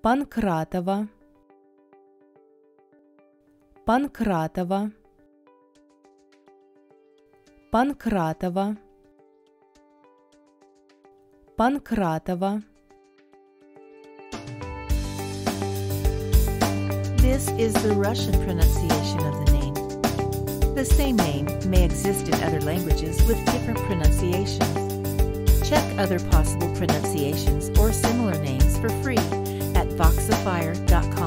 Панкратова, Панкратова, Панкратова, Панкратова. This is the Russian pronunciation of the name. The same name may exist in other languages with different pronunciations. Check other possible pronunciations or similar names for free at Voxifier.com.